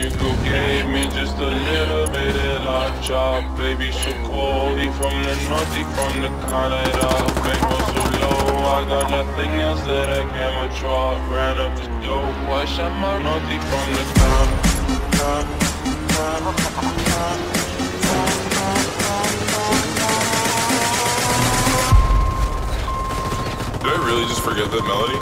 you go gave me just a little bit of la chop. Baby, so cold, he from the north, he from the Canada. Bank so low, I got nothing else that I can withdraw. Ran up the dope, I shot my north, he from the Canada. Did I really just forget that melody?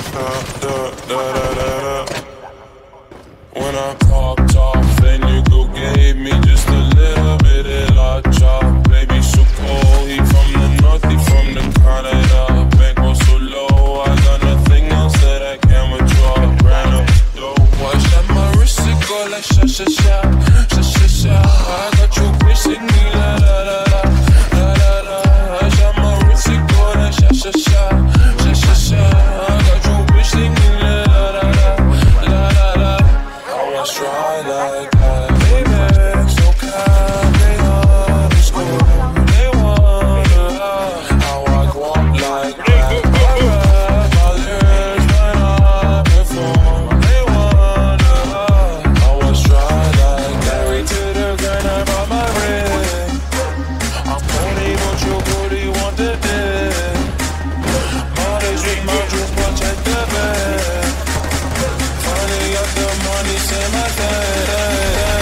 When I popped off, then you go gave me just a little bit of la chop. Baby, so cold, he from the north, he from the Canada. Bankroll so low, I got nothing else that I can withdraw. Ran up the dope, I shot my wrist, it go like sha sha sha, sha sha sha. I got you kissing me la la la la, la la la. I shot my wrist, it go like sha sha sha, sha sha sha. I got you kissing me la la la la, la la la. I was try like that, baby, so kind, they underscore. They wonder how I go up like that. I rap my lyrics when I perform. They wonder I was try like that. Married to the grind, I brought my ring. I'm booty, but you booty want the dick. Mondays with my juice, but check the bag. Finally got the money, say my dad.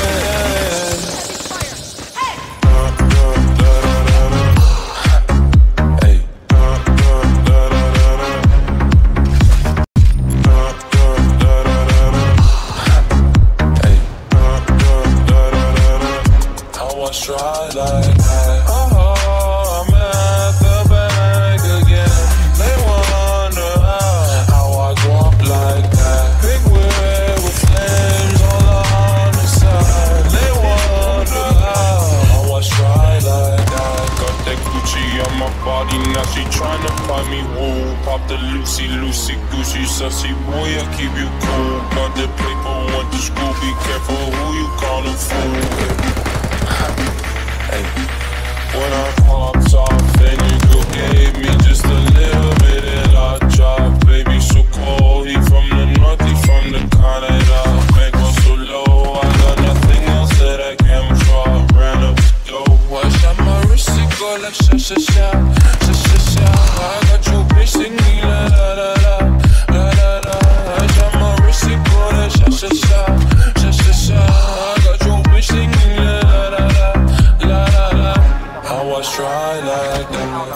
Try like that. Oh, I'm at the bank again. They wonder how I go up like that. Big wheel with flames all on the side. They wonder how I try like that. Got that Gucci on my body, now she tryna find me. Whoa, pop the Lucy, Lucy, Gucci, sussy boy, I keep you cool. Got the paper, went to school, be careful who you callin' fool. Hey. When I popped off, then you go gave me just a little bit of la chop. Baby, so cold, he from the north, he from the Canada. Bankroll so low, I got nothing else that I can withdraw. Ran up the dope, I shot my wrist, it go like sha sha sha, sha sha sha. I got you bitch singing la la la la, la la la. I shot my wrist, it go like sha sha sha, sha sha sha. I got you bitch singing la la la la, la la la. I was try like that.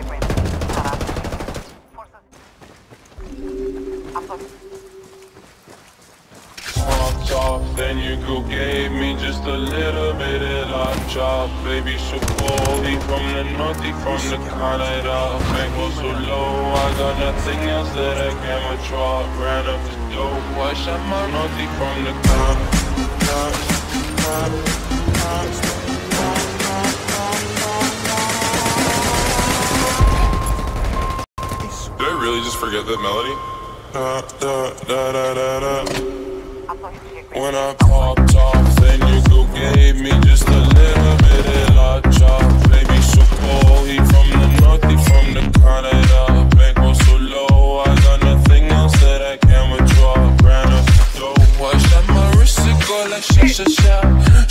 Popped off, then you go gave me just a little bit of la chop. Baby, so cold, he from the north, he from the Canada. Bankroll so low, I got nothing else that I can withdraw. Ran up the dope, I shot my north, he from the Canada. Did I really just forget that melody? When I popped off, then you go gave me just a little bit of la chop. Baby, so cold, he from the north, he from the Canada. Bankroll so low, I got nothing else that I can withdraw. Ran up the dope, I shot my wrist, it go like sha sha sha,